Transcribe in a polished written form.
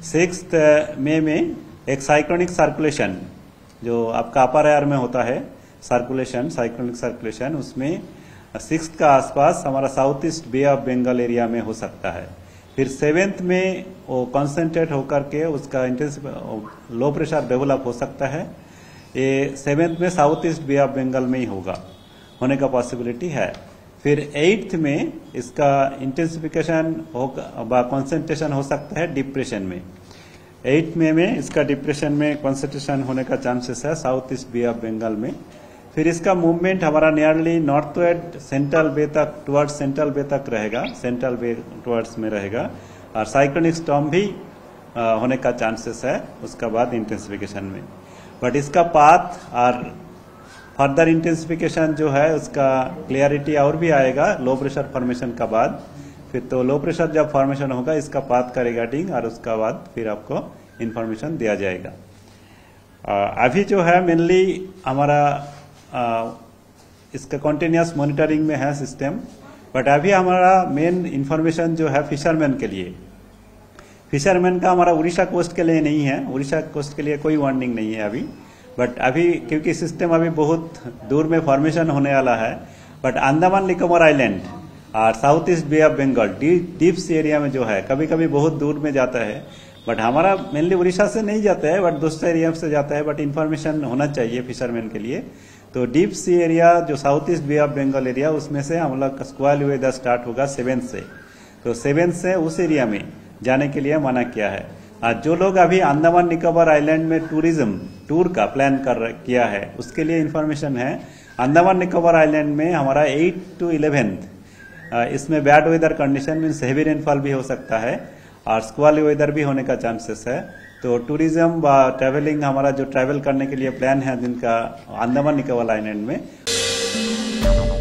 6 मई में एक cyclonic circulation जो आपका अपर एयर में होता है, सर्कुलेशन, साइक्लोनिक सर्कुलेशन, उसमें 6 का आसपास हमारा south east bay of Bengal area में हो सकता है। फिर 7 में वो कॉन्सेंट्रेट होकर के उसका इंटेंसिव लो प्रेशर डेवलप हो सकता है। ये 7 में south east bay of Bengal में ही होने का पॉसिबिलिटी है। फिर 8 में इसका इंटेंसिफिकेशन होगा, कॉन्सेंट्रेशन हो सकता है डिप्रेशन में। 8 मई में इसका डिप्रेशन में कॉन्सेंट्रेशन होने का चांसेस है south east bay of Bengal में। फिर इसका मूवमेंट हमारा नियरली नॉर्थवर्ड सेंट्रल बे तक, टुवर्ड्स सेंट्रल बे तक रहेगा, सेंट्रल बे टुवर्ड्स में रहेगा, और साइक्लोनिक स्टॉर्म भी होने का चांसेस है उसका बाद इंटेंसिफिकेशन में। बट इसका पाथ और फर्दर इंटेंसिफिकेशन जो है उसका क्लियरिटी और भी आएगा लो प्रेशर फॉर्मेशन का बाद। फिर तो लो प्रेशर जब फॉर्मेशन होगा इसका पाथ का रिगार्डिंग, और उसका बाद फिर आपको इंफॉर्मेशन दिया जाएगा। अभी जो है मेनली हमारा इसका कॉन्टिन्यूस मॉनिटरिंग में है सिस्टम, बट अभी हमारा मेन इंफॉर्मेशन जो है फिशरमैन के लिए, फिशरमैन का हमारा उड़ीसा कोस्ट के लिए नहीं है, उड़ीसा कोस्ट के लिए कोई वार्निंग नहीं है अभी। बट अभी क्योंकि सिस्टम अभी बहुत दूर में फॉर्मेशन होने वाला है, बट अंडमान निकोबार आइलैंड और south east bay of Bengal deeps area में जो है कभी कभी बहुत दूर में जाता है, बट हमारा मेनली उड़ीसा से नहीं जाता है, बट दूसरे एरिया से जाता है, बट इन्फॉर्मेशन होना चाहिए फिशरमैन के लिए। तो डीप सी एरिया जो south east bay of Bengal area, उसमें से हम लोग स्क्वाल वेदर स्टार्ट होगा 7 से, तो 7 से उस एरिया में जाने के लिए मना किया है। और जो लोग अभी अंडमान निकोबार आइलैंड में टूर का प्लान किया है उसके लिए इन्फॉर्मेशन है। अंडमान निकोबार आइलैंड में हमारा 8 to 11 इसमें bad weather condition means heavy rainfall भी हो सकता है और स्क्वाली वेदर भी होने का चांसेस है। तो टूरिज्म व ट्रैवलिंग हमारा जो ट्रैवल करने के लिए प्लान है जिनका अंडमान निकोबार आइलैंड में